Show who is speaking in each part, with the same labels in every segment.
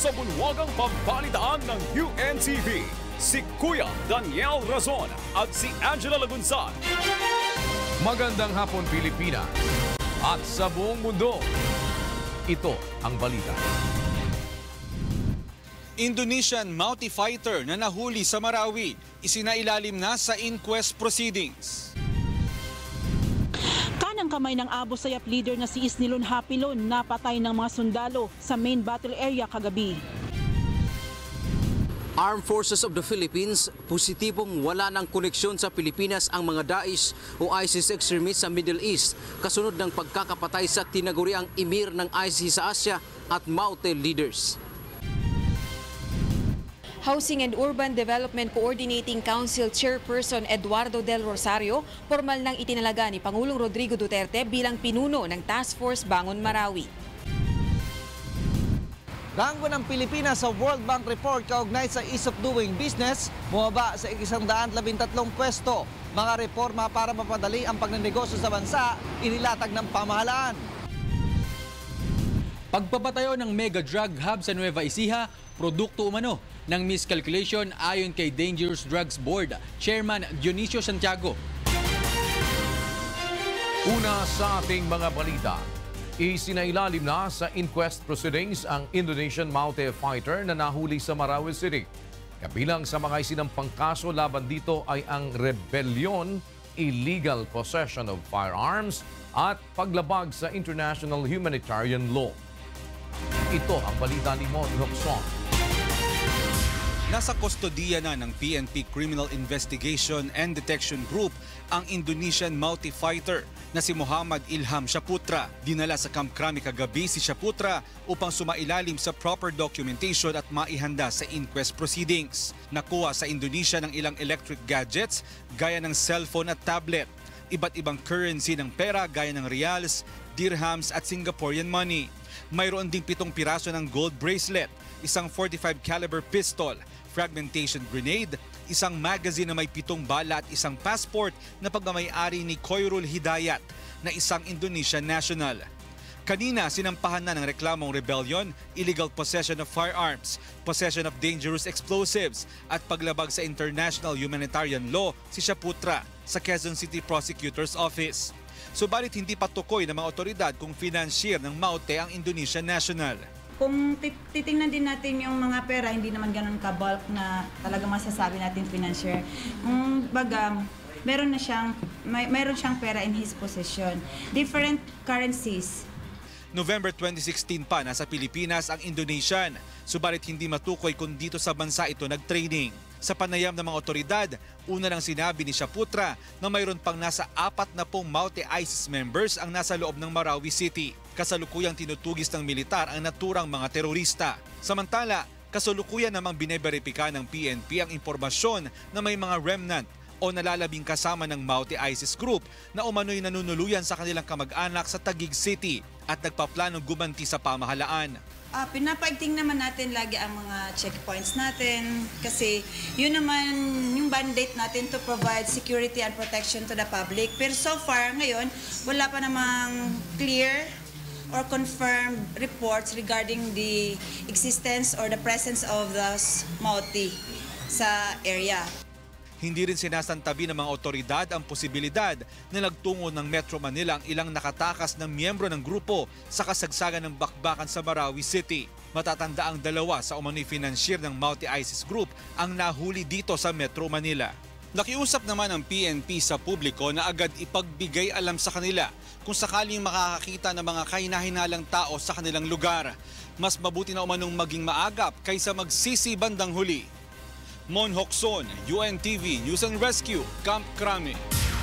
Speaker 1: sa bulwagang pambalitaan ng UNTV, si Kuya Daniel Razon at si Angela Lagunsan. Magandang hapon, Pilipinas at sa buong mundo. Ito ang balita.
Speaker 2: Indonesian Mountie fighter na nahuli sa Marawi, isinailalim na sa inquest proceedings.
Speaker 3: Kanang kamay ng Abu Sayyaf leader na si Isnilon Hapilon napatay ng mga sundalo sa main battle area kagabi.
Speaker 4: Armed Forces of the Philippines, positibong wala ng koneksyon sa Pilipinas ang mga Daesh o ISIS extremists sa Middle East kasunod ng pagkakapatay sa tinaguriang emir ng ISIS sa Asia at Maute leaders.
Speaker 5: Housing and Urban Development Coordinating Council Chairperson Eduardo Del Rosario, formal nang itinalaga ni Pangulong Rodrigo Duterte bilang pinuno ng Task Force Bangon Marawi.
Speaker 6: Ranggo ng Pilipinas sa World Bank Report kaugnay sa Ease of Doing Business, bumaba sa 113 pwesto. Mga reforma para mapadali ang pagnenegosyo sa bansa, inilatag ng pamahalaan.
Speaker 7: Pagpapatayo ng mega drug hub sa Nueva Ecija, produkto umano ng miscalculation ayon kay Dangerous Drugs Board Chairman Dionisio Santiago.
Speaker 1: Una sa ating mga balita, isinailalim na sa inquest proceedings ang Indonesian Mountie fighter na nahuli sa Marawi City. Kabilang sa mga isinampang kaso laban dito ay ang rebellion, illegal possession of firearms at paglabag sa international humanitarian law. Ito ang balita ni Mon Roxon.
Speaker 2: Nasa kustodiya na ng PNP Criminal Investigation and Detection Group ang Indonesian Mountie fighter na si Muhammad Ilham Syaputra. Dinala sa Camp Crame kagabi si Syaputra upang sumailalim sa proper documentation at maihanda sa inquest proceedings. Nakuha sa Indonesia ng ilang electric gadgets gaya ng cellphone at tablet. Iba't ibang currency ng pera gaya ng reals, dirhams at Singaporean money. Mayroon ding 7 piraso ng gold bracelet, isang .45 caliber pistol, fragmentation grenade, isang magazine na may 7 bala at isang passport na pagmamay-ari ni Koirul Hidayat na isang Indonesian national. Kanina, sinampahan na ng reklamong rebellion, illegal possession of firearms, possession of dangerous explosives at paglabag sa international humanitarian law si Syaputra sa Quezon City Prosecutor's Office. Subalit hindi patukoy ng mga otoridad kung financier ng Maute ang Indonesian national.
Speaker 8: Kung titingnan din natin yung mga pera, hindi naman ganun ka-bulk na talaga masasabi natin financier. Kung baga, meron siyang pera in his possession. Different currencies.
Speaker 2: November 2016 pa nasa Pilipinas ang Indonesian. Subalit hindi matukoy kung dito sa bansa ito nag-training. Sa panayam ng mga otoridad, una lang sinabi ni Syaputra na mayroon pang nasa 40 Maute ISIS members ang nasa loob ng Marawi City. Kasalukuyang tinutugis ng militar ang naturang mga terorista. Samantala, kasalukuyang namang bineberipika ng PNP ang impormasyon na may mga remnant o nalalabing kasama ng Maute ISIS group na umano'y nanunuluyan sa kanilang kamag-anak sa Taguig City at nagpaplanong gumanti sa pamahalaan.
Speaker 8: Pinapaigting naman natin lagi ang mga checkpoints natin kasi yun naman yung mandate natin to provide security and protection to the public. Pero so far ngayon, wala pa namang clear or confirmed reports regarding the existence or the presence of the Maute sa area.
Speaker 2: Hindi rin sinasantabi ng mga otoridad ang posibilidad na nagtungo ng Metro Manila ang ilang nakatakas ng miyembro ng grupo sa kasagsagan ng bakbakan sa Marawi City. Matatanda ang 2 sa umano'y financier ng Maute ISIS Group ang nahuli dito sa Metro Manila. Nakiusap naman ang PNP sa publiko na agad ipagbigay alam sa kanila kung sakaling makakakita ng mga kahina-hinalang tao sa kanilang lugar. Mas mabuti na umanong maging maagap kaysa magsisi bandang huli. Mon Roxon, UNTV News and Rescue, Camp Crame.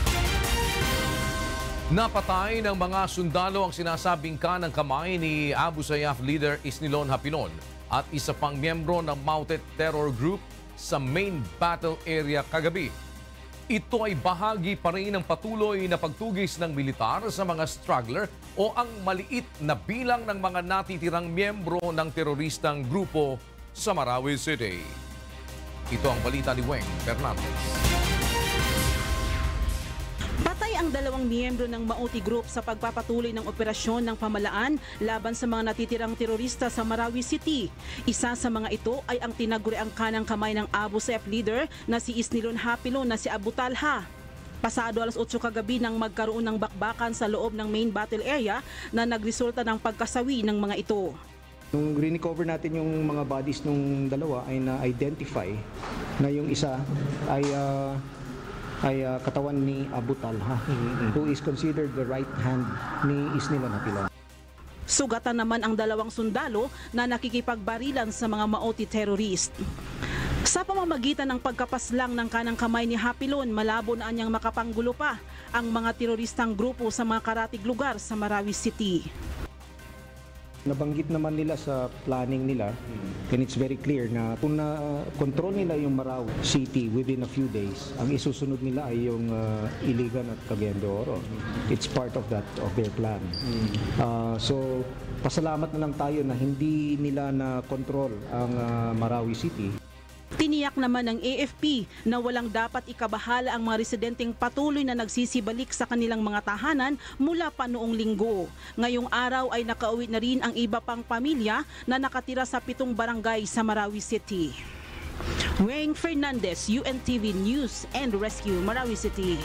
Speaker 1: Napatay ng mga sundalo ang sinasabing kanang kamay ni Abu Sayyaf leader Isnilon Hapilon at isa pang miyembro ng Maute Terror Group sa main battle area kagabi. Ito ay bahagi pa rin ng patuloy na pagtugis ng militar sa mga struggler o ang maliit na bilang ng mga natitirang miyembro ng teroristang grupo sa Marawi City. Ito ang balita ni Weng Fernandez.
Speaker 3: Patay ang ang dalawang miyembro ng Mauti Group sa pagpapatuloy ng operasyon ng pamalaan laban sa mga natitirang terorista sa Marawi City. Isa sa mga ito ay ang tinaguriang kanang kamay ng Abu Sayyaf leader na si Isnilon Hapilon na si Abu Talha. Pasado alas 8 kagabi nang magkaroon ng bakbakan sa loob ng main battle area na nagresulta ng pagkasawi ng mga ito.
Speaker 9: Nung re-recover natin yung mga bodies nung dalawa ay na-identify na yung isa ay katawan ni Abu Talha, who is considered the right hand ni Isnilon Hapilon.
Speaker 3: Sugatan naman ang dalawang sundalo na nakikipagbarilan sa mga Mauti terrorist. Sa pamamagitan ng pagkapaslang ng kanang kamay ni Hapilon, malabo na anyang makapanggulo pa ang mga teroristang grupo sa mga karatig lugar sa Marawi City.
Speaker 9: Nabanggit naman nila sa planning nila, and it's very clear na kung na-control nila yung Marawi City within a few days, ang isusunod nila ay yung Iligan at Cagayan de Oro. It's part of their plan. So, pasalamat na lang tayo na hindi nila na-control ang Marawi City.
Speaker 3: Tiniyak naman ng AFP na walang dapat ikabahala ang mga residenteng patuloy na nagsisibalik sa kanilang mga tahanan mula pa noong linggo. Ngayong araw ay nakauwi na rin ang iba pang pamilya na nakatira sa 7 barangay sa Marawi City. Weng Fernandez, UNTV News and Rescue, Marawi City.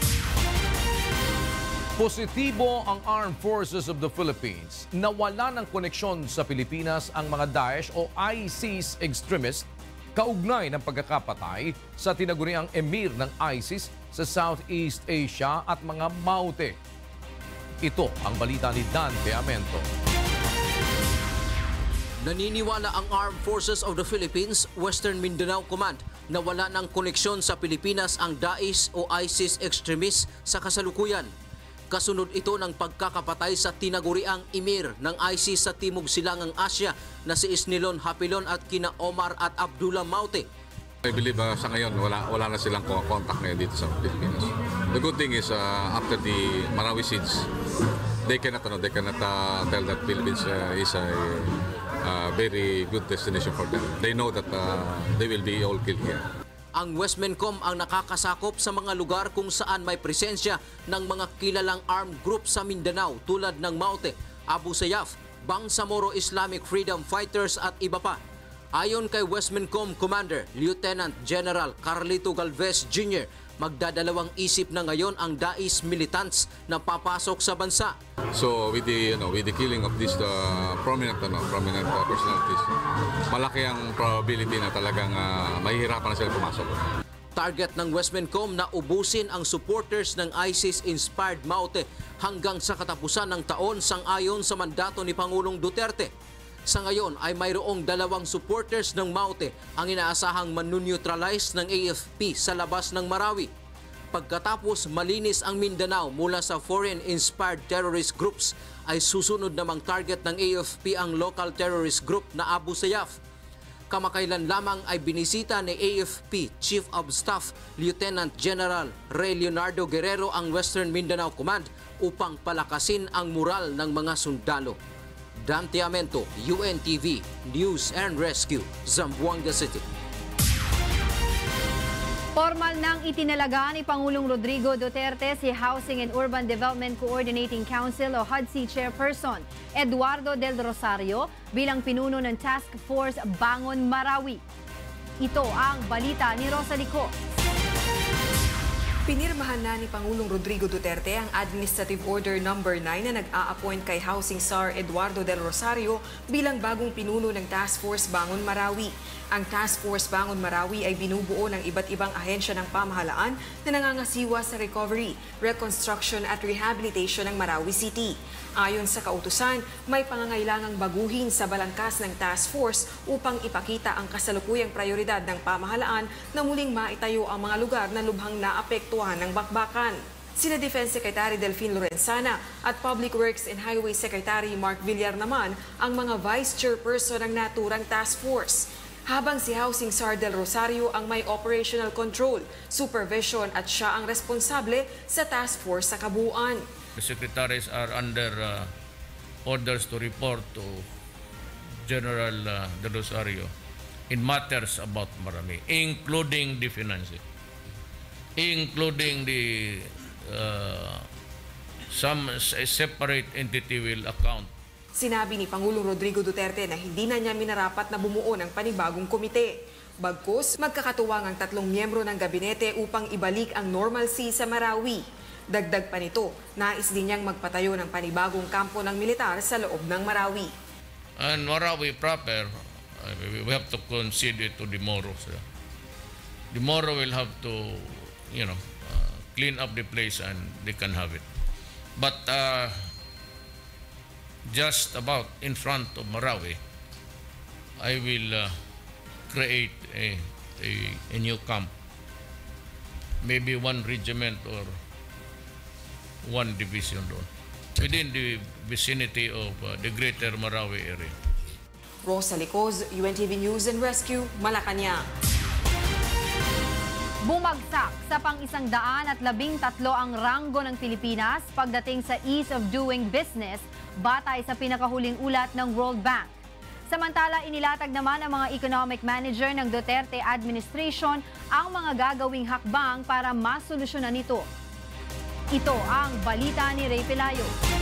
Speaker 1: Positibo ang Armed Forces of the Philippines na wala ng koneksyon sa Pilipinas ang mga Daesh o ISIS extremist kaugnay ng pagkakapatay sa tinaguriang emir ng ISIS sa Southeast Asia at mga Maute. Ito ang balita ni Dan Beamento.
Speaker 4: Naniniwala ang Armed Forces of the Philippines, Western Mindanao Command na wala ng koneksyon sa Pilipinas ang Daesh o ISIS extremists sa kasalukuyan. Kasunod ito ng pagkakapatay sa tinaguriang emir ng ISIS sa Timog Silangang Asya na si Isnilon Hapilon at kina Omar at Abdullah Maute.
Speaker 10: I believe sa ngayon wala na silang contact ngayon dito sa Pilipinas. The good thing is after the Marawi siege, they cannot tell that Philippines is a very good destination for them. They know that they will be all killed here.
Speaker 4: Ang Westmencom ang nakakasakop sa mga lugar kung saan may presensya ng mga kilalang armed group sa Mindanao tulad ng Maute, Abu Sayyaf, Bangsamoro Islamic Freedom Fighters at iba pa. Ayon kay Westmencom Commander Lieutenant General Carlito Galvez Jr., magdadalawang isip na ngayon ang Daesh militants na papasok sa bansa.
Speaker 10: So with the killing of these prominent personalities, malaki ang probability na talagang mahihirapan na sila pumasok.
Speaker 4: Target ng Westmencom na ubusin ang supporters ng ISIS-inspired Maute hanggang sa katapusan ng taon sang-ayon sa mandato ni Pangulong Duterte. Sa ngayon ay mayroong 2 supporters ng Maute ang inaasahang manuneutralize ng AFP sa labas ng Marawi. Pagkatapos malinis ang Mindanao mula sa foreign-inspired terrorist groups, ay susunod namang target ng AFP ang local terrorist group na Abu Sayyaf. Kamakailan lamang ay binisita ni AFP Chief of Staff Lieutenant General Ray Leonardo Guerrero ang Western Mindanao Command upang palakasin ang moral ng mga sundalo. Dante Amento, UNTV News and Rescue, Zamboanga City.
Speaker 11: Formal nang itinalaga ni Pangulong Rodrigo Duterte si Housing and Urban Development Coordinating Council o HUDC Chairperson Eduardo Del Rosario bilang pinuno ng Task Force Bangon Marawi. Ito ang balita ni Rosalico.
Speaker 5: Pinirmahan na ni Pangulong Rodrigo Duterte ang Administrative Order No. 9 na nag-a-appoint kay Housing Czar Eduardo Del Rosario bilang bagong pinuno ng Task Force Bangon Marawi. Ang Task Force Bangon Marawi ay binubuo ng iba't ibang ahensya ng pamahalaan na nangangasiwa sa recovery, reconstruction at rehabilitation ng Marawi City. Ayon sa kautusan, may pangangailangang baguhin sa balangkas ng task force upang ipakita ang kasalukuyang prioridad ng pamahalaan na muling maitayo ang mga lugar na lubhang naapektuhan ng bakbakan. Sina Defense Secretary Delfin Lorenzana at Public Works and Highway Secretary Mark Villar naman ang mga Vice Chairperson ng naturang task force. Habang si Housing Czar Del Rosario ang may operational control, supervision at siya ang responsable sa task force sa kabuuan.
Speaker 12: The secretaries are under orders to report to General Del Rosario in matters about Marami, including the financing, including the a separate entity will account.
Speaker 5: Sinabi ni Pangulong Rodrigo Duterte na hindi na niya minarapat na bumuo ng panibagong komite. Bagkus, magkakatuwang ang 3 miyembro ng gabinete upang ibalik ang normalcy sa Marawi. Dagdag pa nito, nais din niyang magpatayo ng panibagong kampo ng militar sa loob ng Marawi.
Speaker 12: And Marawi proper, we have to concede it to the Moro. So, the Moro will have to, clean up the place and they can have it. But just about in front of Marawi, I will create a new camp. Maybe 1 regiment or 1 division doon, within the vicinity of the greater Marawi area.
Speaker 5: Rosa Licoz, UNTV News and Rescue, Malacanang.
Speaker 11: Bumagsak sa pang-113 ang ranggo ng Pilipinas pagdating sa ease of doing business batay sa pinakahuling ulat ng World Bank. Samantala, inilatag naman ng mga economic manager ng Duterte administration ang mga gagawing hakbang para masolusyonan ito. Ito ang balita ni Ray Pelayo.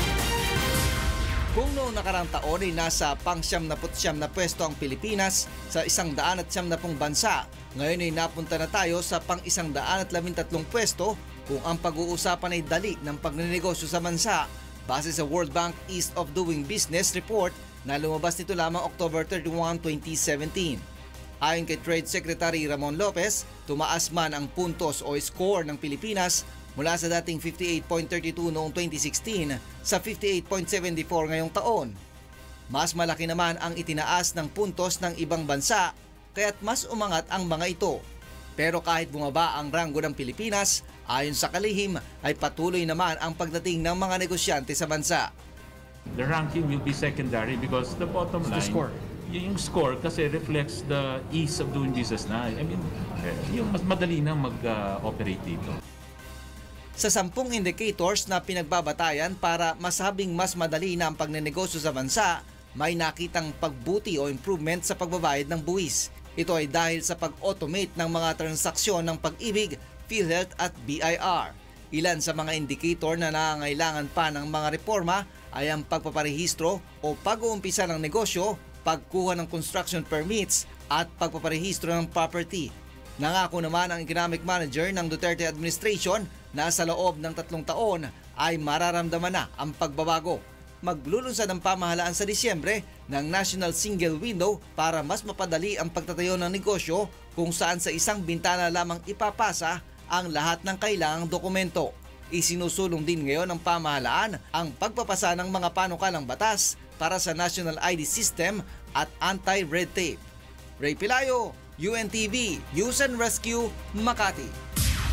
Speaker 6: Kung noong nakarang taon ay nasa pang-79 na pwesto ang Pilipinas sa 170 bansa, ngayon ay napunta na tayo sa pang-113 pwesto kung ang pag-uusapan ay dali ng pagnenegosyo sa bansa base sa World Bank Ease of Doing Business Report na lumabas nito lamang October 31, 2017. Ayon kay Trade Secretary Ramon Lopez, tumaas man ang puntos o score ng Pilipinas mula sa dating 58.32 noong 2016 sa 58.74 ngayong taon. Mas malaki naman ang itinaas ng puntos ng ibang bansa kaya't mas umangat ang mga ito. Pero kahit bumaba ang ranggo ng Pilipinas, ayon sa kalihim ay patuloy naman ang pagdating ng mga negosyante sa bansa.
Speaker 13: The ranking will be secondary because the bottom line, yung score kasi reflects the ease of doing business na. I mean, yung mas madali na mag-operate dito.
Speaker 6: Sa 10 indicators na pinagbabatayan para masabing mas madali na ang pagnenegosyo sa bansa, may nakitang pagbuti o improvement sa pagbabayad ng buwis. Ito ay dahil sa pag-automate ng mga transaksyon ng Pag-ibig, PhilHealth at BIR. Ilan sa mga indikator na nangangailangan pa ng mga reforma ay ang pagpaparehistro o pag-uumpisa ng negosyo, pagkuha ng construction permits at pagpaparehistro ng property. Nangako naman ang economic manager ng Duterte administration na sa loob ng 3 taon ay mararamdaman na ang pagbabago. Maglulunsad ang pamahalaan sa Disyembre ng National Single Window para mas mapadali ang pagtatayo ng negosyo kung saan sa isang bintana lamang ipapasa ang lahat ng kailangang dokumento. Isinusulong din ngayon ng pamahalaan ang pagpapasa ng mga panukalang batas para sa National ID System at Anti-Red Tape. Ray Pelayo, UNTV, News and Rescue, Makati.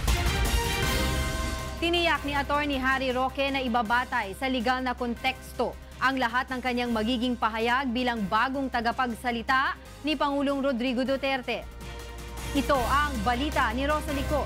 Speaker 11: Tiniyak ni Attorney Harry Roque na ibabatay sa legal na konteksto ang lahat ng kanyang magiging pahayag bilang bagong tagapagsalita ni Pangulong Rodrigo Duterte. Ito ang balita ni Rosa Licoz.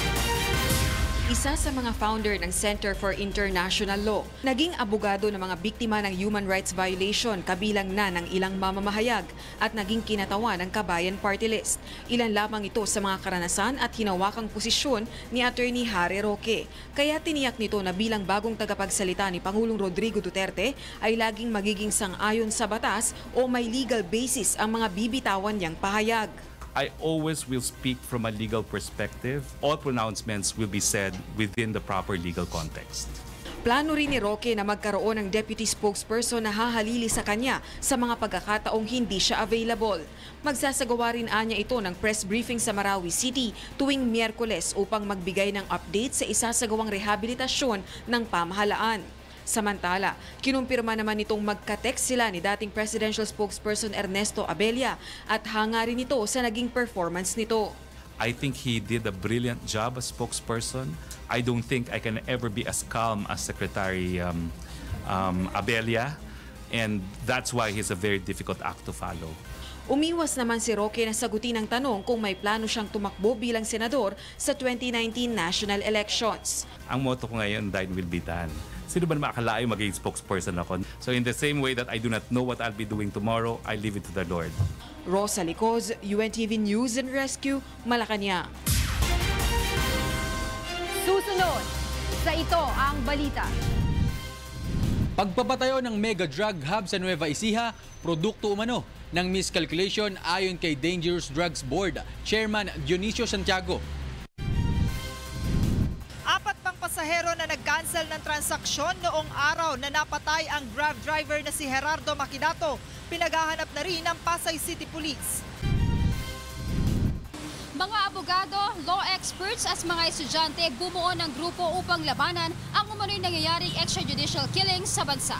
Speaker 5: Isa sa mga founder ng Center for International Law, naging abogado ng mga biktima ng human rights violation kabilang na ng ilang mamamahayag at naging kinatawan ng Kabayan Party List. Ilan lamang ito sa mga karanasan at hinawakang posisyon ni Attorney Harry Roque. Kaya tiniyak nito na bilang bagong tagapagsalita ni Pangulong Rodrigo Duterte ay laging magiging sang-ayon sa batas o may legal basis ang mga bibitawan niyang pahayag.
Speaker 14: I always will speak from a legal perspective. All pronouncements will be said within the proper legal context.
Speaker 5: Plano rin ni Roque na magkaroon ng deputy spokesperson na hahalili sa kanya sa mga pagkakataong hindi siya available. Magsasagawa rin anya ito ng press briefing sa Marawi City tuwing Miyerkules upang magbigay ng update sa isasagawang rehabilitasyon ng pamahalaan. Samantala, kinumpirma naman nitong magka-text sila ni dating presidential spokesperson Ernesto Abella at hanga rin ito sa naging performance nito.
Speaker 14: I think he did a brilliant job as spokesperson. I don't think I can ever be as calm as Secretary Abella, and that's why he's a very difficult act to follow.
Speaker 5: Umiwas naman si Roque na sagutin ang tanong kung may plano siyang tumakbo bilang senador sa 2019 national elections.
Speaker 14: Ang motto ko ngayon, thine will be done. Sino ba naman akalain maging spokesperson ako? So in the same way that I do not know what I'll be doing tomorrow, I leave it to the Lord.
Speaker 5: Rosa Licoz, UNTV News and Rescue, Malacanang.
Speaker 11: Susunod, Sa ito ang balita.
Speaker 7: Pagpapatayo ng mega drug hub sa Nueva Ecija, produkto umano ng miscalculation ayon kay Dangerous Drugs Board Chairman Dionisio Santiago.
Speaker 15: 4 pang pasahero na nag-cancel ng transaksyon noong araw na napatay ang Grab driver na si Gerardo Maquinato. Pinaghahanap na rin ng Pasay City Police.
Speaker 16: Mga abogado, law experts at mga estudyante bumuo ng grupo upang labanan ang umano'y nangyayaring extrajudicial killings sa bansa.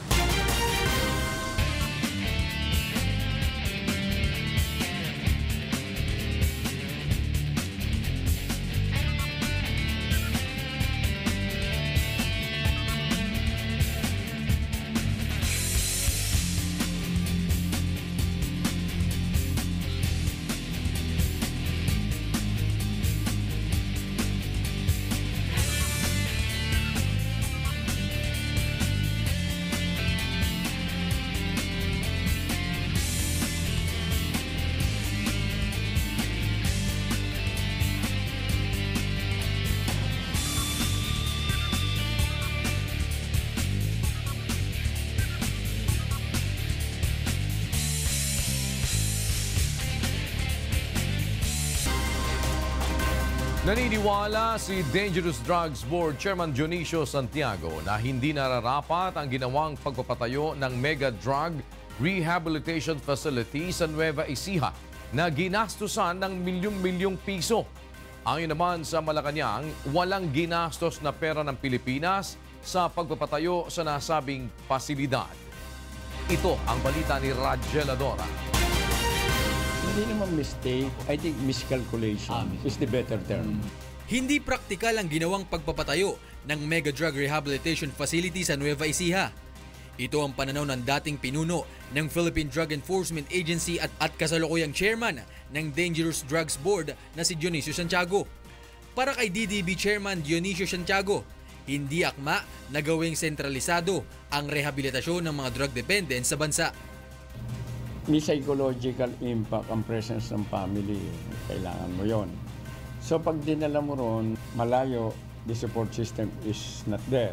Speaker 1: Naniniwala si Dangerous Drugs Board Chairman Dionisio Santiago na hindi nararapat ang ginawang pagpapatayo ng mega drug rehabilitation facility sa Nueva Ecija na ginastusan ng milyong-milyong piso. Ayon naman sa Malacanang, walang ginastos na pera ng Pilipinas sa pagpapatayo sa nasabing pasilidad. Ito ang balita ni Rajel Adora.
Speaker 17: Hindi naman mistake, I think miscalculation is the better term.
Speaker 7: Hindi praktikal ang ginawang pagpapatayo ng mega drug rehabilitation facility sa Nueva Ecija. Ito ang pananaw ng dating pinuno ng Philippine Drug Enforcement Agency at kasalukuyang chairman ng Dangerous Drugs Board na si Dionisio Santiago. Para kay DDB Chairman Dionisio Santiago, hindi akma na gawing sentralisado ang rehabilitasyon ng mga drug dependents sa bansa.
Speaker 17: May psychological impact ang presence ng family. Kailangan mo yon. So pag dinala mo ron, malayo, the support system is not there.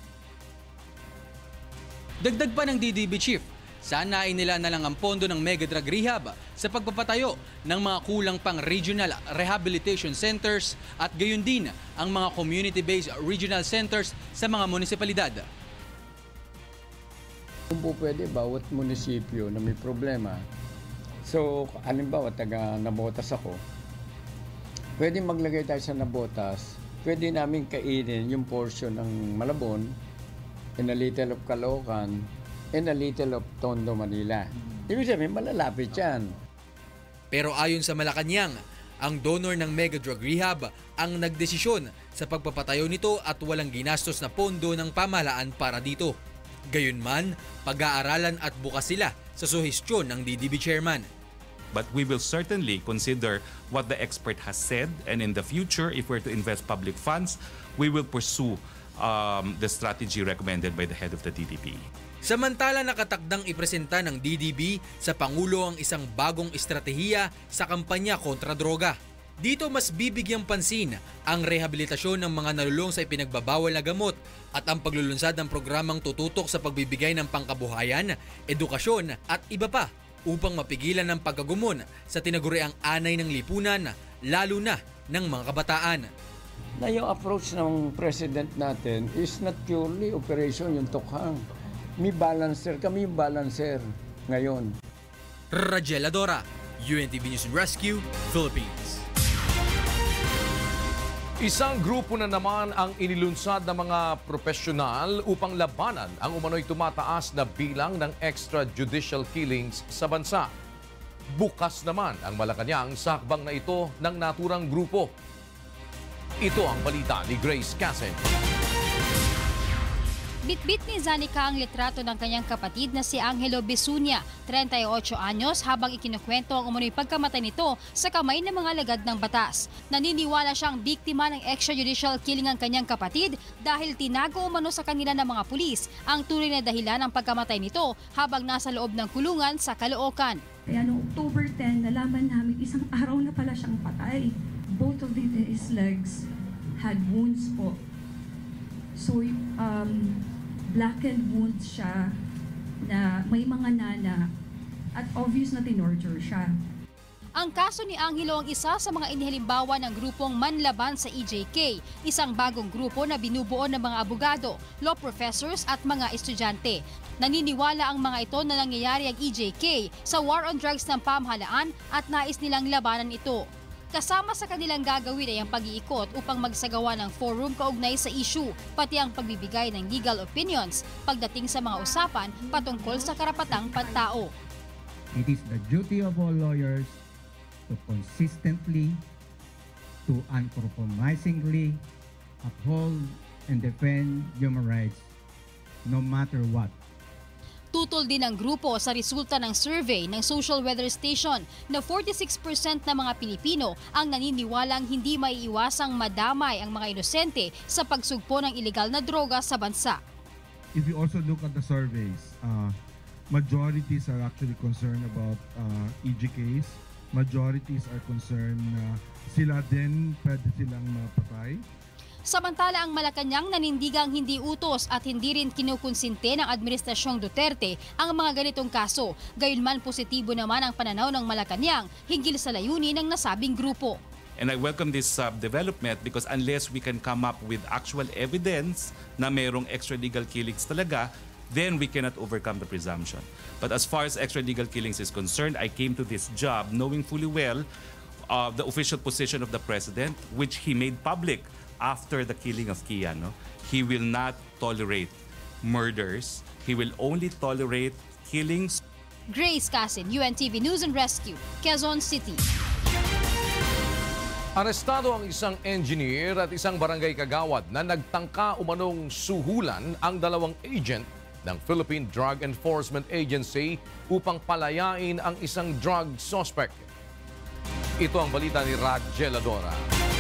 Speaker 7: Dagdag pa ng DDB Chief, sana inila na lang ang pondo ng mega drug rehab sa pagpapatayo ng mga kulang pang regional rehabilitation centers at gayon din ang mga community-based regional centers sa mga munisipalidad.
Speaker 17: Kung po pwede, bawat munisipyo na may problema. So, halimbawa, taga Nabotas ako, pwede maglagay tayo sa Nabotas, pwede namin kainin yung portion ng Malabon, and a little of Caloocan, and a little of Tondo, Manila. Ibig sabihin, malalapit yan.
Speaker 7: Pero ayon sa Malacanang, ang donor ng mega drug rehab ang nagdesisyon sa pagpapatayo nito at walang ginastos na pondo ng pamahalaan para dito. Gayunman, pag-aaralan at bukas sila sa suhestyon ng DDB Chairman.
Speaker 14: But we will certainly consider what the expert has said, and in the future, if we're to invest public funds, we will pursue the strategy recommended by the head of the DDB.
Speaker 7: Samantala nakatakdang ipresenta ng DDB sa Pangulo ang isang bagong estratehiya sa kampanya kontra droga. Dito mas bibigyang pansin ang rehabilitasyon ng mga nalulong sa ipinagbabawal na gamot at ang paglulunsad ng programang tututok sa pagbibigay ng pangkabuhayan, edukasyon at iba pa upang mapigilan ang pagkagumon sa tinaguriang anay ng lipunan, lalo na ng mga kabataan.
Speaker 17: Na yung approach ng president natin is not purely operation yung tukhang. May balancer, kami yung balancer ngayon.
Speaker 7: Rajel Adora, UNTV News and Rescue, Philippines.
Speaker 1: Isang grupo na naman ang inilunsad ng mga profesional upang labanan ang umano'y tumataas na bilang ng extrajudicial killings sa bansa. Bukas naman ang Malacanang sa hakbang na ito ng naturang grupo. Ito ang balita ni Grace Casen.
Speaker 16: Bitbit ni Zanica ang litrato ng kanyang kapatid na si Angelo Besunia, 38 anyos, habang ikinukwento ang umano'y pagkamatay nito sa kamay ng mga alagad ng batas. Naniniwala siyang biktima ng extrajudicial killing ang kanyang kapatid dahil tinago umano sa kanila ng mga pulis ang tunay na dahilan ng pagkamatay nito habang nasa loob ng kulungan sa Caloocan.
Speaker 18: Kaya noong October 10, nalaman namin isang araw na pala siyang patay. Both of his legs had wounds po. So, blackened wounds siya na may mga nana at obvious na tinorture siya.
Speaker 16: Ang kaso ni Angelo ang isa sa mga inihalimbawa ng grupong Manlaban sa EJK, isang bagong grupo na binubuo ng mga abogado, law professors at mga estudyante. Naniniwala ang mga ito na nangyayari ang EJK sa war on drugs ng pamahalaan at nais nilang labanan ito. Kasama sa kanilang gagawin ay ang pag-iikot upang magsagawa ng forum kaugnay sa issue, pati ang pagbibigay ng legal opinions pagdating sa mga usapan patungkol sa karapatang pantao.
Speaker 19: It is the duty of all lawyers to consistently, to uncompromisingly uphold and defend human rights no matter what.
Speaker 16: Tutol din ang grupo sa resulta ng survey ng Social Weather Station na 46% ng mga Pilipino ang naniniwalang hindi maiiwasang madamay ang mga inosente sa pagsugpo ng ilegal na droga sa bansa.
Speaker 20: If you also look at the surveys, majorities are actually concerned about EJKs. Majorities are concerned na sila din pwede silang mapatay.
Speaker 16: Samantala ang Malacanang nanindigang hindi utos at hindi rin kinukonsinte ng Administrasyong Duterte ang mga ganitong kaso. Gayunman positibo naman ang pananaw ng Malacanang hinggil sa layunin ng nasabing grupo.
Speaker 14: And I welcome this development because unless we can come up with actual evidence na mayroong extralegal killings talaga, then we cannot overcome the presumption. But as far as extralegal killings is concerned, I came to this job knowing fully well the official position of the President, which he made public after the killing of Kian. No? He will not tolerate murders. He will only tolerate killings.
Speaker 16: Grace Casin, UNTV News and Rescue, Quezon City.
Speaker 1: Arestado ang isang engineer at isang barangay kagawad na nagtangka umanong suhulan ang dalawang agent ng Philippine Drug Enforcement Agency upang palayain ang isang drug suspect. Ito ang balita ni Rachel Adora.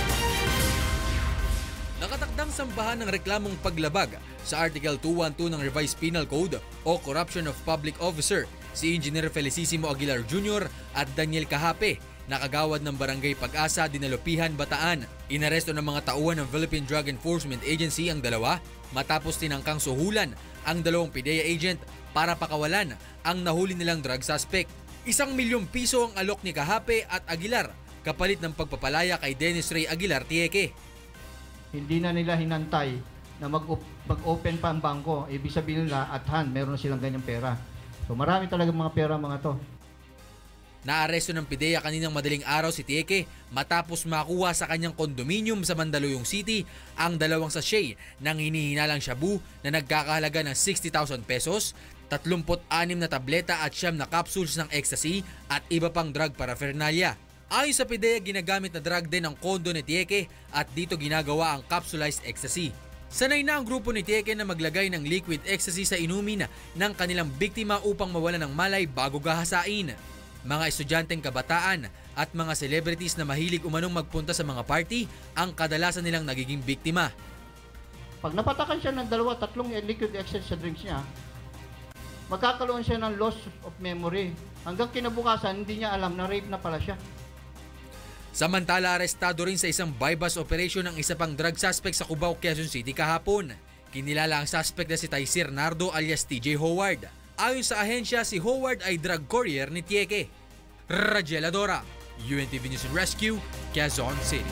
Speaker 7: Nakatakdang sambahan ng reklamong paglabag sa Article 212 ng Revised Penal Code o Corruption of Public Officer si Engineer Felicissimo Aguilar Jr. at Daniel Cahape, nakagawad ng Barangay Pag-asa, Dinalupihan, Bataan. Inaresto ng mga tauhan ng Philippine Drug Enforcement Agency ang dalawa matapos tinangkang suhulan ang dalawang PIDEA agent para pakawalan ang nahuli nilang drug suspect. 1 milyong piso ang alok ni Cahape at Aguilar kapalit ng pagpapalaya kay Dennis Ray Aguilar Tieque.
Speaker 21: Hindi na nila hinantay na mag-open pa ang bangko. Ibig sabihin nila at hand, meron na silang ganyang pera. So marami talaga mga pera mga to.
Speaker 7: Naaresto ng PIDEA kaninang madaling araw si Tieque matapos makuha sa kanyang kondominium sa Mandaluyong City ang dalawang sachet ng hinihinalang shabu na nagkakahalaga ng 60,000 pesos, 36 na tableta at 9 na capsules ng ecstasy at iba pang drug paraphernalia. Ayon sa PIDEA, ginagamit na drug din ang kondo ni Tieque at dito ginagawa ang capsulized ecstasy. Sanay na ang grupo ni Tieque na maglagay ng liquid ecstasy sa inumin ng kanilang biktima upang mawala ng malay bago gahasain. Mga estudyanteng kabataan at mga celebrities na mahilig umanong magpunta sa mga party ang kadalasan nilang nagiging biktima.
Speaker 21: Pag napatakan siya ng 2-3 liquid ecstasy sa drinks niya, magkakaroon siya ng loss of memory. Hanggang kinabukasan, hindi niya alam na rape na pala siya.
Speaker 7: Samantala, arestado rin sa isang buy-bust operation ng isa pang drug suspect sa Cubao, Quezon City kahapon. Kinilala ang suspect na si Taisir Nardo alias TJ Howard. Ayon sa ahensya, si Howard ay drug courier ni Tieque. Rachel Adora, UNTV News and Rescue, Quezon City.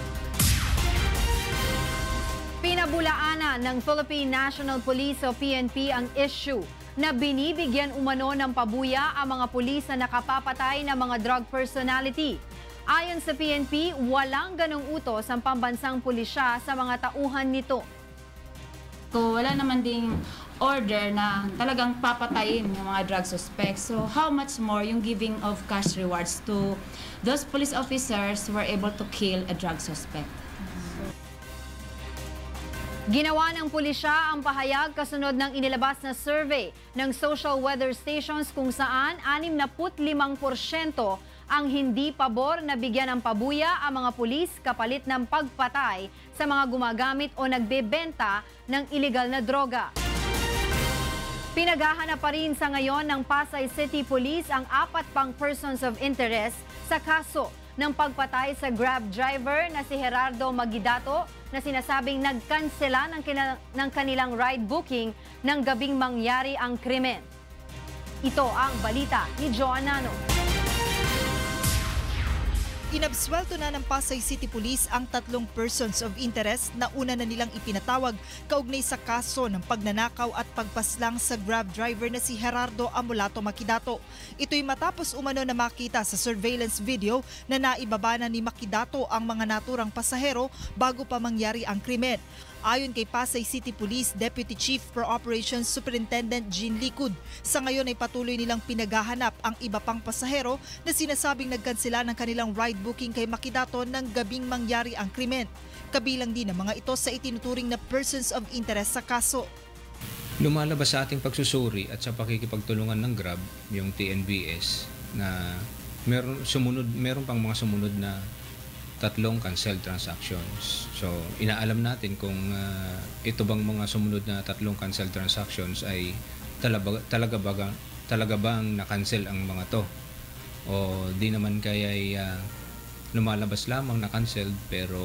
Speaker 11: Pinabulaanan ng Philippine National Police o PNP ang issue na binibigyan umano ng pabuya ang mga pulis na nakapapatay ng mga drug personality. Ayon sa PNP, walang ganong utos ang pambansang pulisya sa mga tauhan nito.
Speaker 22: So, wala naman ding order na talagang papatayin yung mga drug suspects. So, how much more yung giving of cash rewards to those police officers who were able to kill a drug suspect?
Speaker 11: Ginawa ng pulisya ang pahayag kasunod ng inilabas na survey ng social weather stations kung saan 65% ang hindi pabor na bigyan ng pabuya ang mga pulis kapalit ng pagpatay sa mga gumagamit o nagbebenta ng iligal na droga. Pinaghahanap pa rin sa ngayon ng Pasay City Police ang 4 pang persons of interest sa kaso. ng pagpatay sa Grab driver na si Gerardo Magidato na sinasabing nagkansela ng kanilang ride booking nang gabing mangyari ang krimen. Ito ang balita ni Joan Nano.
Speaker 15: Inabswelto na ng Pasay City Police ang 3 persons of interest na una na nilang ipinatawag kaugnay sa kaso ng pagnanakaw at pagpaslang sa Grab driver na si Gerardo Amolato Makidato. Ito'y matapos umano na makita sa surveillance video na naibaba na ni Makidato ang mga naturang pasahero bago pa mangyari ang krimen. Ayon kay Pasay City Police Deputy Chief for Operations Superintendent Jean Likud, sa ngayon ay patuloy nilang pinaghahanap ang iba pang pasahero na sinasabing nagkansela ng kanilang ride booking kay Makidato nang gabing mangyari ang krimen. Kabilang din ang mga ito sa itinuturing na persons of interest sa kaso.
Speaker 2: Lumalabas sa ating pagsusuri at sa pakikipagtulungan ng Grab, yung TNBS, na meron pang mga sumunod na 3 canceled transactions. So, inaalam natin kung ito bang mga sumunod na 3 canceled transactions ay talaga bang na-cancel ang mga to. O di naman kaya ay lumalabas lamang na-cancelled pero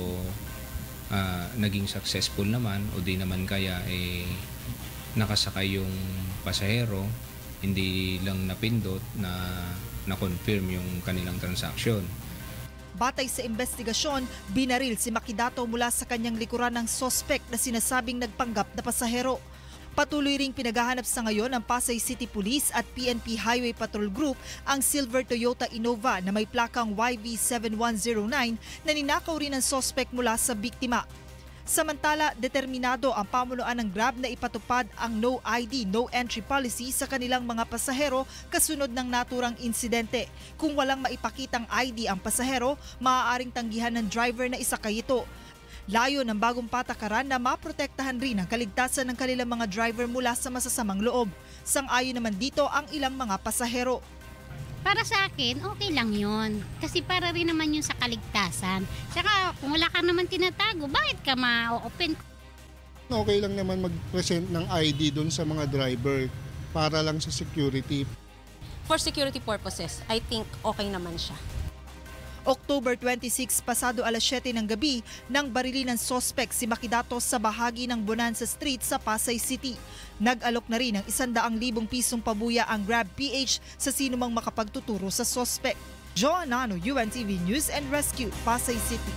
Speaker 2: naging successful naman, o di naman kaya ay nakasakay yung pasahero, hindi lang napindot na confirm yung kanilang transaction.
Speaker 15: Batay sa investigasyon, binaril si Makidato mula sa kanyang likuran ng sospek na sinasabing nagpanggap na pasahero. Patuloy ring pinaghahanap sa ngayon ng Pasay City Police at PNP Highway Patrol Group ang silver Toyota Innova na may plakang YV7109 na ninakaw rin ng sospek mula sa biktima. Samantala, determinado ang pamunuan ng Grab na ipatupad ang no ID, no entry policy sa kanilang mga pasahero kasunod ng naturang insidente. Kung walang maipakitang ID ang pasahero, maaaring tanggihan ng driver na isakay ito. Layo ng bagong patakaran na maprotektahan rin ang kaligtasan ng kanilang mga driver mula sa masasamang loob. Sang-ayon naman dito ang ilang mga pasahero.
Speaker 8: Para sa akin, okay lang yun. Kasi para rin naman yun sa kaligtasan. Tsaka kung wala ka naman tinatago, bakit ka ma-open?
Speaker 23: Okay lang naman mag-present ng ID doon sa mga driver para lang sa security.
Speaker 24: For security purposes, I think okay naman siya.
Speaker 15: October 26, pasado alas 7 ng gabi, nang barili ng sospek si Makidato sa bahagi ng Bonanza Street sa Pasay City. Nag-alok na rin ng 100,000 pisong pabuya ang Grab PH sa sinumang makapagtuturo sa sospek. Joan Nano, UNTV News and Rescue, Pasay City.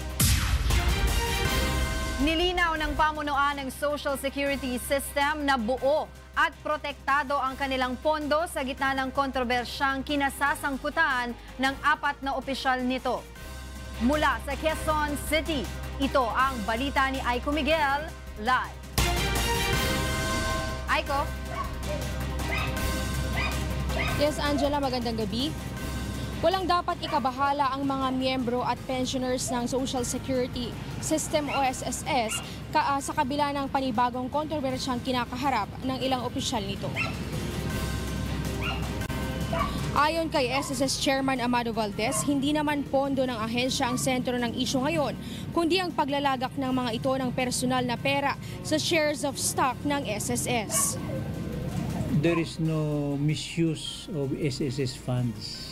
Speaker 11: Nilinaw ng pamunuan ng Social Security System na buo at protektado ang kanilang pondo sa gitna ng kontrobersyang kinasasangkutan ng 4 na opisyal nito. Mula sa Quezon City, ito ang balita ni Aiko Miguel, live. Aiko?
Speaker 25: Yes, Angela, magandang gabi. Walang dapat ikabahala ang mga miyembro at pensioners ng Social Security System o SSS sa kabila ng panibagong kontrobersyang kinakaharap ng ilang opisyal nito. Ayon kay SSS Chairman Amado Valdez, hindi naman pondo ng ahensya ang sentro ng isyu ngayon, kundi ang paglalagak ng mga ito ng personal na pera sa shares of stock ng SSS.
Speaker 26: There is no misuse of SSS funds.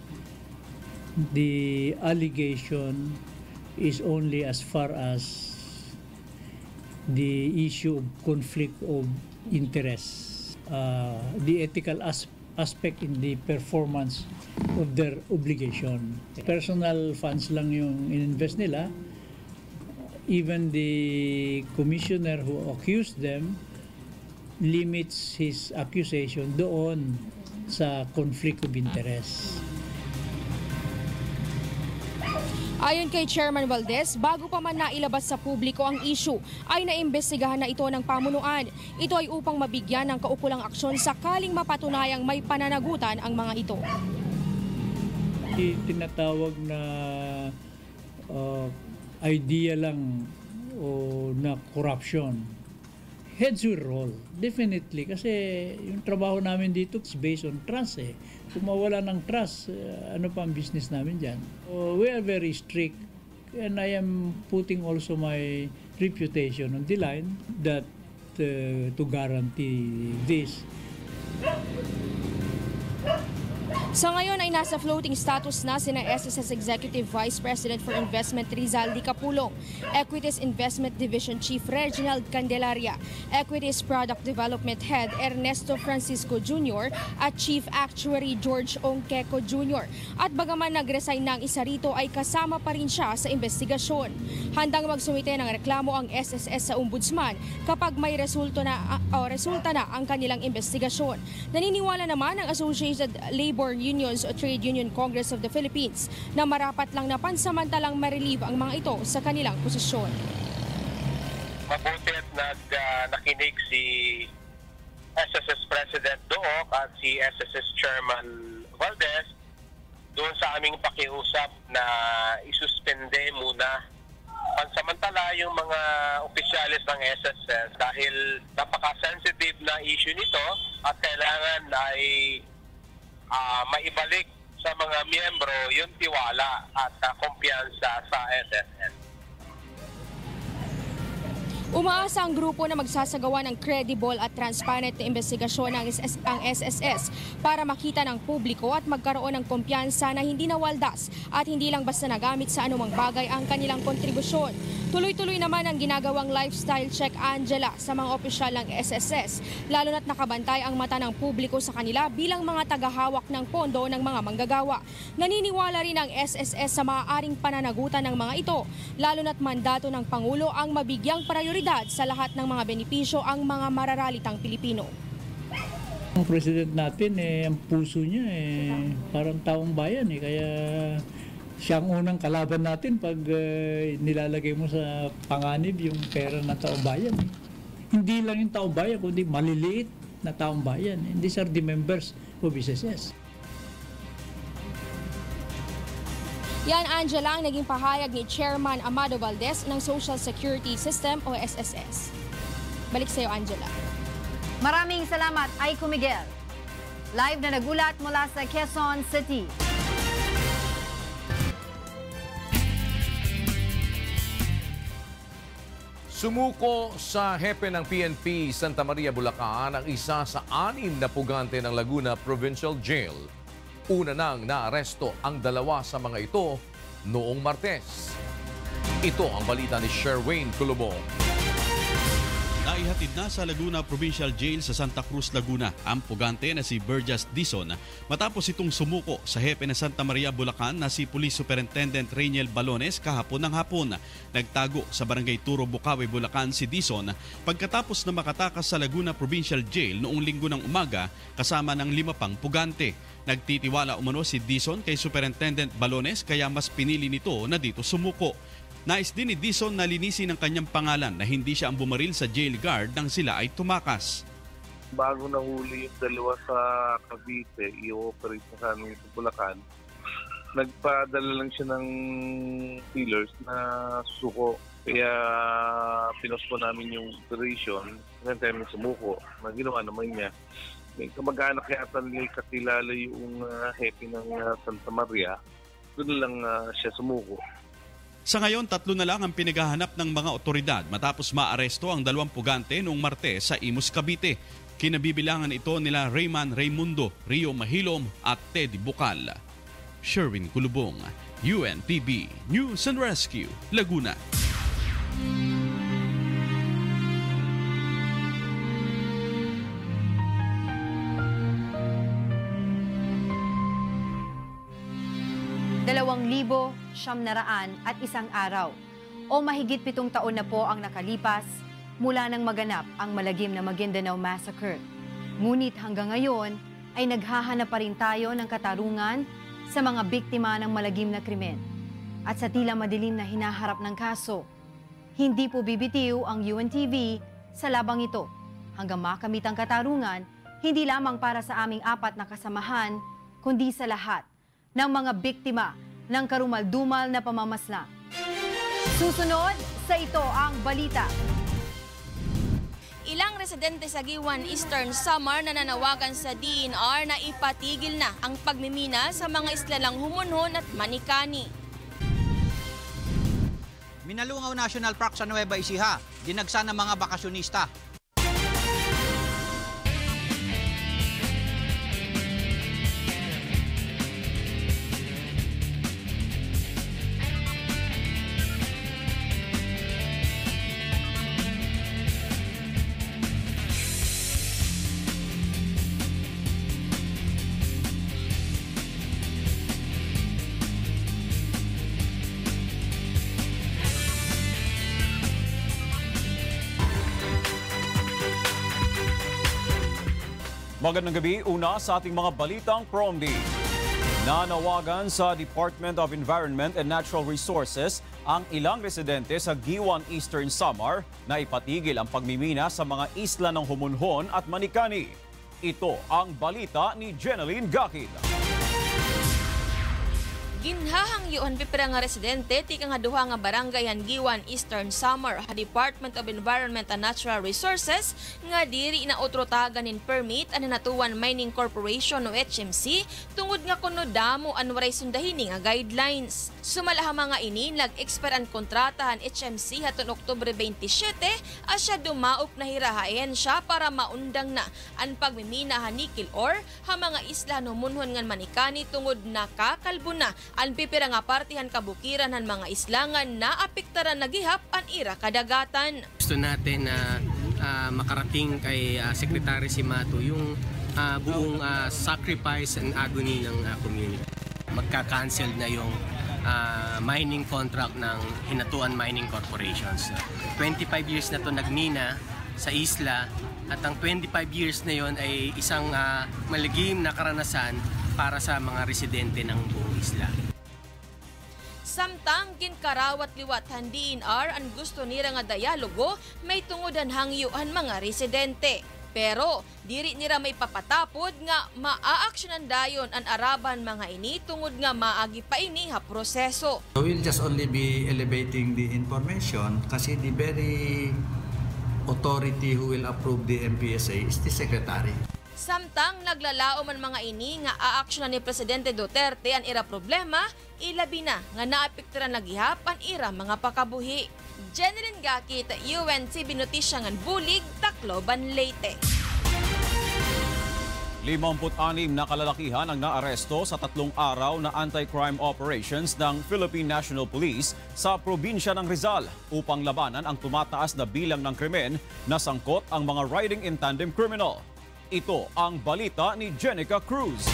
Speaker 26: The allegation is only as far as the issue of conflict of interest, the ethical aspect in the performance of their obligation. Personal funds lang yung in-invest nila. Even the commissioner who accused them limits his accusation doon sa conflict of interest.
Speaker 25: Ayon kay Chairman Valdez, bago pa man nailabas sa publiko ang issue, ay naimbestigahan na ito ng pamunuan. Ito ay upang mabigyan ng kaukulang aksyon sakaling mapatunayang may pananagutan ang mga ito.
Speaker 26: Tinatawag na idea lang o na corruption. Heads will roll, definitely. Kasi yung trabaho namin dito is based on trust eh. Kung mawala ng trust, ano pa ang business namin dyan? We are very strict and I am putting also my reputation on the line that to guarantee this.
Speaker 25: Sa ngayon ay nasa floating status na sina SSS Executive Vice President for Investment Rizal Di Capulong, Equities Investment Division Chief Reginald Candelaria, Equities Product Development Head Ernesto Francisco Jr. at Chief Actuary George Ongqueco Jr. At bagaman nag-resign ng isa rito ay kasama pa rin siya sa investigasyon. Handang magsumite ng reklamo ang SSS sa Ombudsman kapag may resulta na ang kanilang investigasyon. Naniniwala naman ang Associated Labor Unions o Trade Union Congress of the Philippines na marapat lang na pansamantalang ma-relieve ang mga ito sa kanilang posisyon.
Speaker 3: Mabuti at nakinig si SSS President Dook at si SSS Chairman Valdez doon sa aming pakiusap na isuspende muna pansamantala yung mga opisyalis ng SSS dahil napaka-sensitive na issue nito at kailangan ay maibalik sa mga miyembro yung tiwala at kumpiyansa sa SSS.
Speaker 25: Umaasa ang grupo na magsasagawa ng credible at transparent na investigasyon ang SSS para makita ng publiko at magkaroon ng kumpiyansa na hindi nawaldas at hindi lang basta nagamit sa anumang bagay ang kanilang kontribusyon. Tuloy-tuloy naman ang ginagawang lifestyle check, Angela, sa mga opisyal ng SSS, lalo na't nakabantay ang mata ng publiko sa kanila bilang mga tagahawak ng pondo ng mga manggagawa. Naniniwala rin ang SSS sa maaaring pananagutan ng mga ito, lalo na't mandato ng Pangulo ang mabigyang prioridad sa lahat ng mga benepisyo ang mga mararalitang Pilipino.
Speaker 26: Ang president natin, ang puso niya, parang taong bayan. Kaya siya ang unang kalaban natin pag nilalagay mo sa panganib yung pera ng taong bayan. Hindi lang yung taong bayan, kundi maliliit na taong bayan. And these are the members of SSS.
Speaker 25: Yan, Angela, ang naging pahayag ni Chairman Amado Valdez ng Social Security System o SSS. Balik sa iyo, Angela.
Speaker 11: Maraming salamat, Aiko Miguel. Live na nagulat mula sa Quezon City.
Speaker 1: Sumuko sa hepe ng PNP Santa Maria, Bulacan ang isa sa 6 na pugante ng Laguna Provincial Jail. Una nang naaresto ang 2 sa mga ito noong Martes. Ito ang balita ni Sherwayne Culubong.
Speaker 4: Naihatid na sa Laguna Provincial Jail sa Santa Cruz, Laguna ang pugante na si Burgess Dizon matapos itong sumuko sa hepe ng Santa Maria, Bulacan na si Police Superintendent Rainiel Balones kahapon ng hapon. Nagtago sa Barangay Turo, Bukawi, Bulacan si Dizon pagkatapos na makatakas sa Laguna Provincial Jail noong Linggo ng umaga kasama ng 5 pang pugante. Nagtitiwala umano si Dizon kay Superintendent Balones kaya mas pinili nito na dito sumuko. Nais din ni Dizon na linisin ang kanyang pangalan na hindi siya ang bumaril sa jail guard nang sila ay tumakas.
Speaker 9: Bago nahuli yung 2 sa Cavite, i-operate sa amin sa Bulacan, nagpadala lang siya ng sealers na suko. Kaya pinost po namin yung operation hanggang tayo may sumuko na ginawa naman niya. May kamag-anak yata nila kakilala yung hepe ng Santa Maria. Doon lang siya sumuko.
Speaker 4: Sa ngayon, 3 na lang ang pinaghahanap ng mga otoridad matapos maaresto ang 2 pugante noong Martes sa Imus, Cavite. Kinabibilangan ito nila Rayman Raimundo, Rio Mahilom at Teddy Bucal. Sherwin Culubong, UNTV News and Rescue, Laguna.
Speaker 11: at 1 araw o mahigit 7 taon na po ang nakalipas mula nang maganap ang malagim na Maguindanao Massacre. Ngunit hanggang ngayon ay naghahanap pa rin tayo ng katarungan sa mga biktima ng malagim na krimen. At sa tila madilim na hinaharap ng kaso, hindi po bibitiw ang UNTV sa labang ito hanggang makamit ang katarungan hindi lamang para sa aming 4 na kasamahan, kundi sa lahat ng mga biktima ng karumal-dumal na pamamaslang. Susunod sa ito ang balita.
Speaker 10: Ilang residente sa Giwan Eastern Samar na nanawagan sa DENR na ipatigil na ang pagmimina sa mga islalang Humonhon at Manikani.
Speaker 12: Minalungaw National Park sa Nueva Ecija, dinagsa ng mga bakasyonista.
Speaker 5: Magandang gabi, una sa ating mga balitang PROMD. Nanawagan sa Department of Environment and Natural Resources ang ilang residente sa Giwan, Eastern Samar na ipatigil ang pagmimina sa mga isla ng Humunhon at Manikani. Ito ang balita ni Jeneline Gakid.
Speaker 10: Ginhahangyuhan pipira nga residente tika nga duha nga barangay han Giwan, Eastern Samar ha Department of Environment and Natural Resources nga diri na otrotagan nin permit ani Natuan Mining Corporation o HMC tungod nga kuno damo an waray sundahini nga guidelines. Sumalaha mga ini nag-expire ang kontrata han HMC haton Oktubre 27 asya dumaop na hirahayan siya para maundang na ang pagmimina ha nickel ore ha mga isla no Humunhon ngan Manikani tungod nakakalbo na ang pipira nga partihan kabukiran han mga islangan na apektaran nagihap ang ira kadagatan.
Speaker 6: Gusto natin na makarating kay Secretary Simato yung buong sacrifice and agony ng community. Magka-cancel na yung mining contract ng Hinatuan Mining Corporations. 25 years na to nagmina sa isla at ang 25 years na yon ay isang maligim na karanasan para sa mga residente ng buong isla.
Speaker 10: Samtang ginkarawat liwat han DNR ang gusto nira nga dialogo may tungodan hangyuhan mga residente. Pero diri nira may papatapod nga maaaksyonan dayon ang araban mga ini tungod nga maagi pa ini ha proseso.
Speaker 13: We'll just only be elevating the information kasi the very authority who will approve the MPSA is the Secretary.
Speaker 10: Samtang naglalao man mga ini nga aaksyonan ni Presidente Duterte ang ira problema, ilabi na nga naapekturan nagihap ang ira mga pakabuhi. Jeneline Gakid, UNTV Notisya ngan Bulig, Tacloban, Leyte.
Speaker 5: 56 na kalalakihan ang naaresto sa 3 araw na anti-crime operations ng Philippine National Police sa probinsya ng Rizal upang labanan ang tumataas na bilang ng krimen na sangkot ang mga riding in tandem criminal. Ito ang balita ni Jenica Cruz.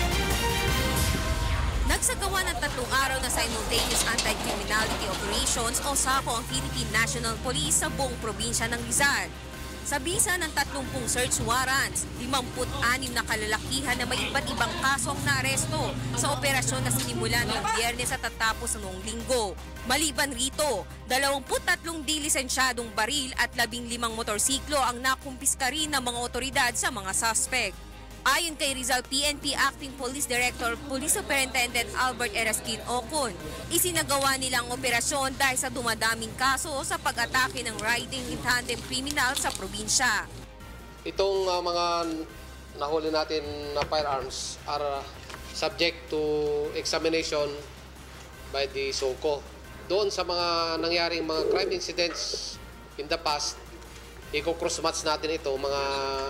Speaker 17: Nagsagawa ng 3 araw na simultaneous anti-criminality operations o SACO ang Philippine National Police sa buong probinsya ng Rizal. Sa bisa ng 30 search warrants, 56 na kalalakihan na may iba't ibang kaso ang naaresto sa operasyon na sinimulan noong Biyernes at tatapos noong Linggo. Maliban rito, 23 dilisensyadong baril at 15 motorsiklo ang nakumpiska rin ng mga otoridad sa mga suspect. Ayon kay Rizal PNP Acting Police Director Police Superintendent Albert Eraskin Ocon, isinagawa nilang operasyon dahil sa dumadaming kaso sa pag-atake ng riding in tandem criminal sa probinsya.
Speaker 18: Itong mga nahuli natin na firearms are subject to examination by the SOCO. Doon sa mga nangyaring mga crime incidents in the past, i-cross-match natin ito, mga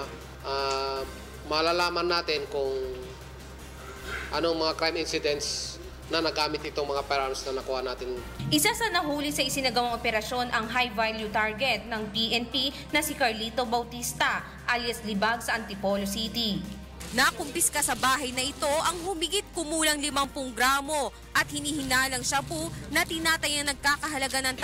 Speaker 18: malalaman natin kung anong mga crime incidents na nagamit itong mga firearms na nakuha natin.
Speaker 17: Isa sa nahuli sa isinagawang operasyon ang high-value target ng PNP na si Carlito Bautista alias Libag sa Antipolo City. Nakumpiska sa bahay na ito ang humigit kumulang 50 gramo at hinihinalang shabu na tinatayang nagkakahalaga ng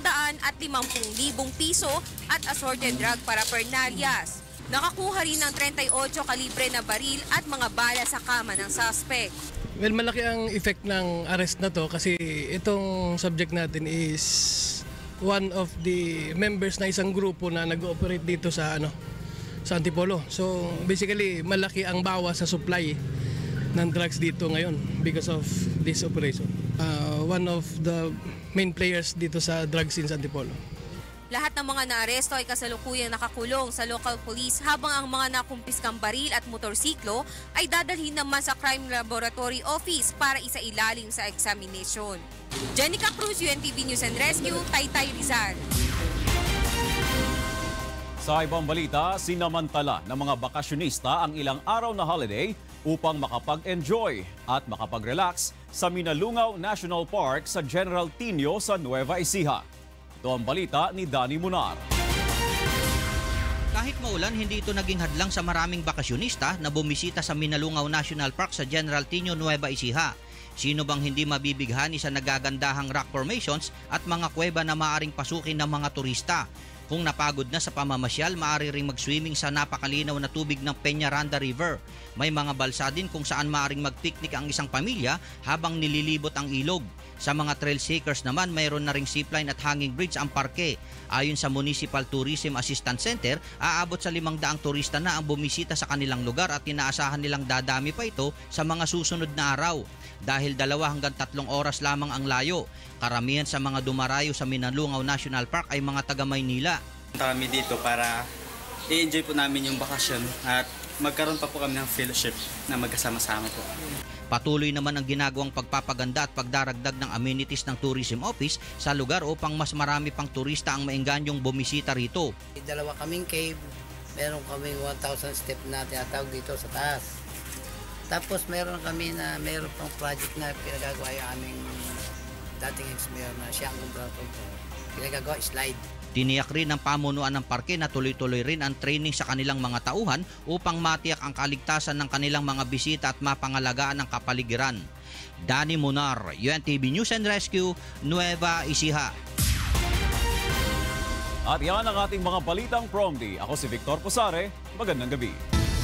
Speaker 17: 350,000 piso at assorted drug paraphernalias. Nakakuha rin ng 38 kalibre na baril at mga bala sa kama ng suspect.
Speaker 19: Well, malaki ang effect ng arrest na to kasi itong subject natin is one of the members na isang grupo na nag-ooperate dito sa sa Antipolo. So basically malaki ang bawas sa supply ng drugs dito ngayon because of this operation. One of the main players dito sa drug scene sa Antipolo.
Speaker 17: Lahat ng mga naaresto ay kasalukuyang nakakulong sa local police habang ang mga nakumpiskang baril at motorsiklo ay dadalhin naman sa Crime Laboratory Office para isailalim sa examination. Jenica Cruz, UNTV News and Rescue, Taytay, Rizal.
Speaker 5: Sa ibang balita, sinamantala ng mga bakasyonista ang ilang araw na holiday upang makapag-enjoy at makapag-relax sa Minalungaw National Park sa General Tinio sa Nueva Ecija. Ito ang balita ni Danny Munar.
Speaker 12: Kahit maulan, hindi ito naging hadlang sa maraming bakasyonista na bumisita sa Minalungaw National Park sa General Tinio, Nueva Ecija. Sino bang hindi mabibighani sa nagagandahang rock formations at mga kuweba na maaring pasukin ng mga turista? Kung napagod na sa pamamasyal, maaari ring mag-swimming sa napakalinaw na tubig ng Peñaranda River. May mga balsa din kung saan maaaring mag-picnic ang isang pamilya habang nililibot ang ilog. Sa mga trail seekers naman, mayroon na ring zipline at hanging bridge ang parke. Ayon sa Municipal Tourism Assistance Center, aabot sa 500 turista na ang bumisita sa kanilang lugar at inaasahan nilang dadami pa ito sa mga susunod na araw. Dahil 2 hanggang 3 oras lamang ang layo. Karamihan sa mga dumarayo sa Minalungaw National Park ay mga taga Maynila.
Speaker 7: Punta kami dito para i-enjoy po namin yung bakasyon at magkaroon pa po kami ng fellowship na magkasama-sama po.
Speaker 12: Patuloy naman ang ginagawang pagpapaganda at pagdaragdag ng amenities ng Tourism Office sa lugar upang mas marami pang turista ang maenganyong bumisita rito.
Speaker 14: 2 kaming cave, meron kaming 1,000 step na tinatawag dito sa taas. Tapos meron pang project na pinagagawa yung aming dating ex-mayor na siya ang gumbrato po. Pinagagawa slide.
Speaker 12: Tiniyak rin ng pamunuan ng parke na tuloy-tuloy rin ang training sa kanilang mga tauhan upang matiyak ang kaligtasan ng kanilang mga bisita at mapangalagaan ang kapaligiran. Danny Munar, UNTV News and Rescue, Nueva Ecija.
Speaker 5: At yan ang ating mga balitang Promdi. Ako si Victor Posare. Magandang gabi.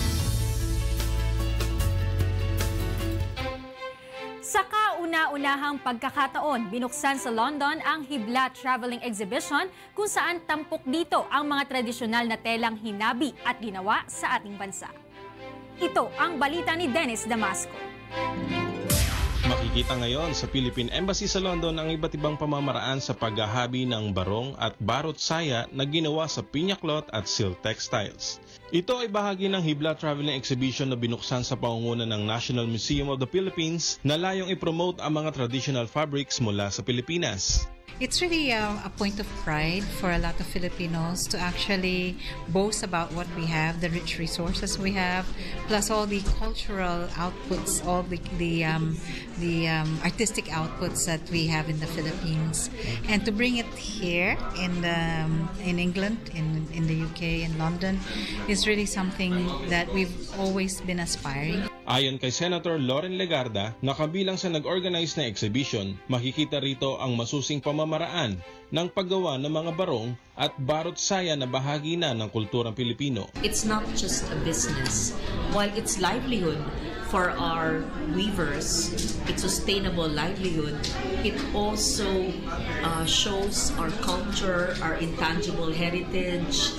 Speaker 11: Sa kauna-unahang pagkakataon, binuksan sa London ang Hibla Traveling Exhibition kung saan tampok dito ang mga tradisyonal na telang hinabi at ginawa sa ating bansa. Ito ang balita ni Dennis Damasco.
Speaker 16: Makikita ngayon sa Philippine Embassy sa London ang iba't ibang pamamaraan sa paghahabi ng barong at barot saya na ginawa sa pinyaklot at silk textiles. Ito ay bahagi ng Hibla Traveling Exhibition na binuksan sa pangunguna ng National Museum of the Philippines na layong i-promote ang mga traditional fabrics mula sa Pilipinas.
Speaker 20: It's really a point of pride for a lot of Filipinos to actually boast about what we have, the rich resources we have, plus all the cultural outputs, all the artistic outputs that we have in the Philippines, and to bring it here in England, in the UK, in London, is really something that we've always been aspiring.
Speaker 16: Ayon kay Senator Loren Legarda, na kabilang sa nag-organize na exhibition, makikita rito ang masusing pamamaraan ng paggawa ng mga barong at barot saya na bahagi na ng kulturang Pilipino.
Speaker 21: It's not just a business. While it's livelihood for our weavers, it's sustainable livelihood, it also shows our culture, our intangible heritage.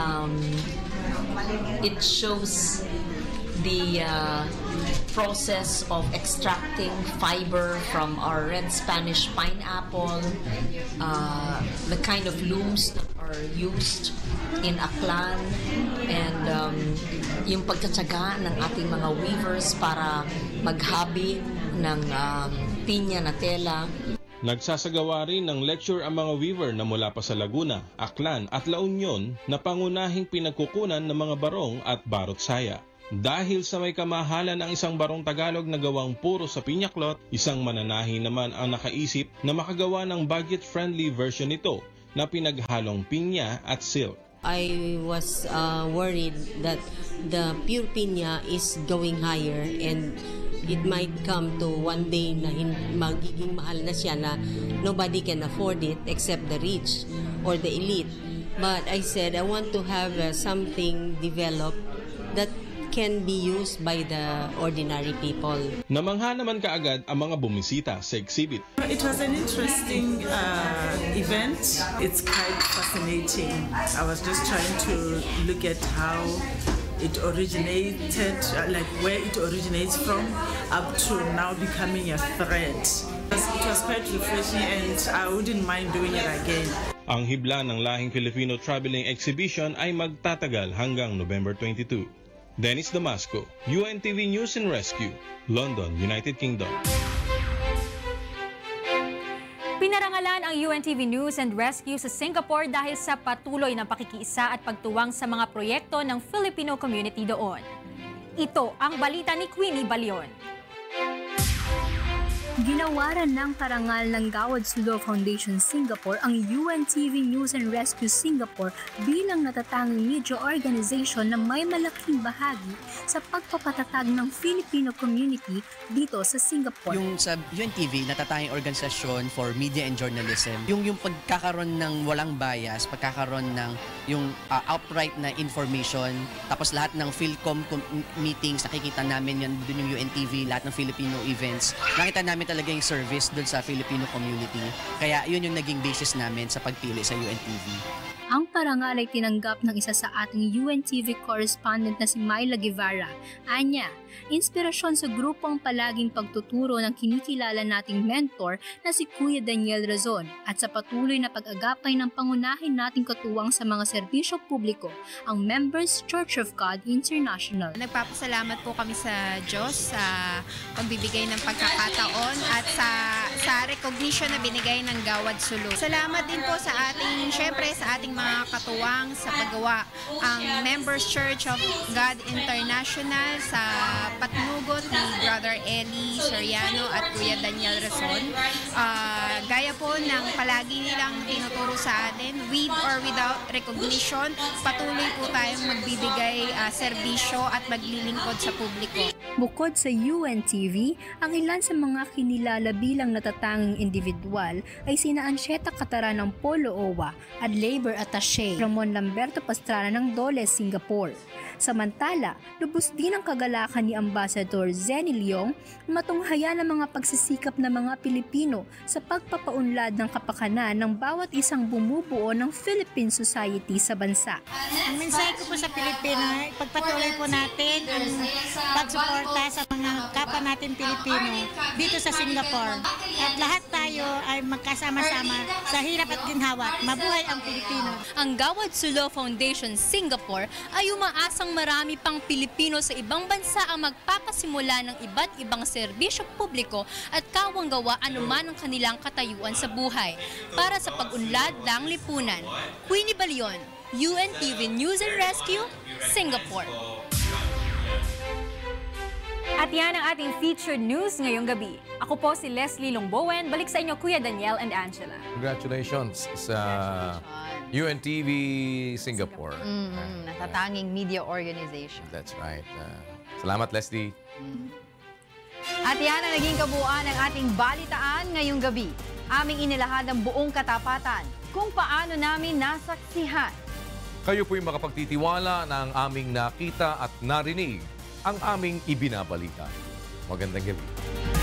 Speaker 21: It shows the process of extracting fiber from our red Spanish pineapple, the kind of looms that are used in Aklan, and yung pagtatsaga ng ating mga weavers para maghabi ng pinya na tela.
Speaker 16: Nagsasagawa rin ng lecture ang mga weaver na mula pa sa Laguna, Aklan at La Union na pangunahing pinagkukunan ng mga barong at barot saya. Dahil sa may kamahalan ang isang barong Tagalog na gawang puro sa pinyaklot, isang mananahi naman ang nakaisip na makagawa ng budget-friendly version nito na pinaghalong pinya at silk.
Speaker 21: I was worried that the pure pinya is going higher and it might come to one day na magiging mahal na siya na nobody can afford it except the rich or the elite. But I said I want to have something developed that can be used by the ordinary people.
Speaker 16: Namangha naman kaagad ang mga bumisita sa exhibit.
Speaker 22: It was an interesting event. It's quite fascinating. I was just trying to look at how it originated, like where it originates from, up to now becoming a thread. It was quite refreshing and I wouldn't mind doing it again.
Speaker 16: Ang hibla ng Lahing Filipino Traveling Exhibition ay magtatagal hanggang November 22. Dennis Damasco, UNTV News and Rescue, London, United Kingdom.
Speaker 11: Pinarangalan ang UNTV News and Rescue sa Singapore dahil sa patuloy na pakikiisa at pagtuwang sa mga proyekto ng Filipino community doon. Ito ang balita ni Queenie Balion.
Speaker 2: Ginawaran ng parangal ng Gawad Sulo Foundation Singapore ang UNTV News and Rescue Singapore bilang natatanging media organization na may malaking bahagi sa pagpapatatag ng Filipino community dito sa Singapore.
Speaker 3: Yung sa UNTV, natatanging organisasyon for media and journalism, yung pagkakaroon ng walang bias, pagkakaroon ng yung outright na information, tapos lahat ng Philcom meetings, nakikita namin yan, dun yung UNTV, lahat ng Filipino events, nakita namin talaga yung service dun sa Filipino community. Kaya yun yung naging basis namin sa pagpili sa UNTV.
Speaker 2: Ang parangal ay tinanggap ng isa sa ating UNTV correspondent na si Myla Guevara. Anya, inspirasyon sa grupong palaging pagtuturo ng kinikilala nating mentor na si Kuya Daniel Razon at sa patuloy na pag-agapay ng pangunahin nating katuwang sa mga serbisyo publiko, ang Members Church of God International.
Speaker 8: Nagpapasalamat po kami sa Diyos sa pagbibigay ng pagkakataon at sa recognition na binigay ng Gawad Sulo. Salamat din po sa ating, syempre sa ating mga katuwang sa paggawa. Ang Members Church of God International sa patnugot ni Brother Eli Soriano at Kuya Daniel Razon. Gaya po ng palagi nilang tinuturo sa atin, with or without recognition, patuloy po tayong magbibigay serbisyo at maglilingkod sa publiko.
Speaker 2: Bukod sa UNTV, ang ilan sa mga kinilala bilang natatanging individual ay sina Anchieta Kataran ng Polo Owa at Labor Attaché Ramon Lamberto Pastrana ng Dole, Singapore. Samantala, lubos din ang kagalakan ni Ambassador Zenny Leong matunghaya ng mga pagsisikap ng mga Pilipino sa pagpapaunlad ng kapakanan ng bawat isang bumubuo ng Philippine society sa bansa.
Speaker 15: Ang mensahe ko po sa Pilipino, pagpatuloy po natin ang pagsuporta sa mga kapwa natin Pilipino dito sa Singapore. At lahat tayo ay magkasama-sama sa hirap at ginhawa. Mabuhay ang Pilipino.
Speaker 2: Ang Gawad Sulo Foundation Singapore ay umaasang marami pang Pilipino sa ibang bansa ang magpapasimula ng iba't ibang serbisyo publiko at kawang-gawa anuman ang kanilang katayuan sa buhay para sa pag-unlad ng lipunan. Queenie Balion, UNTV News and Rescue, Singapore.
Speaker 23: At yan ang ating featured news ngayong gabi. Ako po si Leslie Longbowen. Balik sa inyo, Kuya Daniel and Angela.
Speaker 1: Congratulations sa UNTV Singapore.
Speaker 11: Natatanging media organization.
Speaker 1: That's right. Salamat, Leslie.
Speaker 11: At yan ang naging kabuuan ng ating balitaan ngayong gabi. Aming inilahad ang buong katapatan kung paano namin nasaksihan.
Speaker 1: Kayo po'y makapagtitiwala na ang aming nakita at narinig ang aming ibinabalita. Magandang gabi.